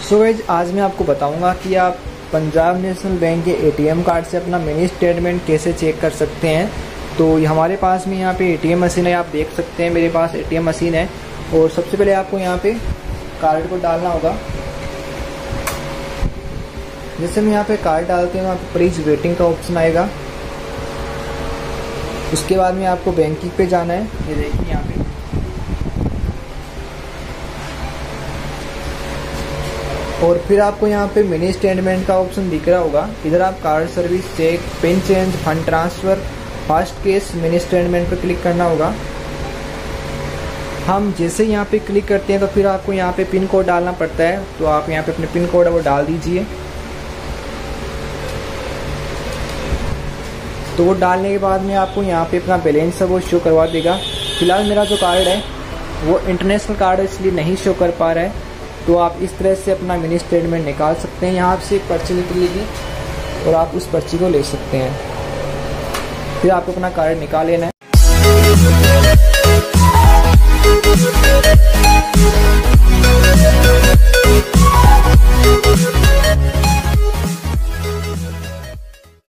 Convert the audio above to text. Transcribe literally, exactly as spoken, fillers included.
So guys आज मैं आपको बताऊंगा कि आप पंजाब नेशनल बैंक के एटीएम कार्ड से अपना मिनी स्टेटमेंट कैसे चेक कर सकते हैं। तो ये हमारे पास में यहाँ पे एटीएम मशीन है, आप देख सकते हैं मेरे पास एटीएम मशीन है। और सबसे पहले आपको यहाँ पे कार्ड को डालना होगा। जैसे मैं यहाँ पे कार्ड डालते हैं वहाँ पे प्लीज वेटिंग का ऑप्शन आएगा। उसके बाद में आपको बैंकिंग पे जाना है। ये देखिए यहाँ पे और फिर आपको यहाँ पे मिनी स्टेटमेंट का ऑप्शन दिख रहा होगा। इधर आप card service, check, pin change, fund transfer, fast cash, mini statement पर क्लिक करना होगा। हम जैसे यहाँ पे क्लिक करते हैं तो फिर आपको यहाँ पे पिन कोड डालना पड़ता है। तो आप यहाँ पे अपने पिन कोड है वो डाल दीजिए। तो वो डालने के बाद में आपको यहाँ पे अपना बैलेंस है वो शो करवा देगा। फिलहाल मेरा जो कार्ड है वो इंटरनेशनल कार्ड है, इसलिए नहीं शो कर पा रहा है। तो आप इस तरह से अपना मिनी स्टेटमेंट निकाल सकते हैं। यहाँ से एक पर्ची निकलेगी और आप उस पर्ची को ले सकते हैं। फिर आपको अपना कार्ड निकाल लेना है।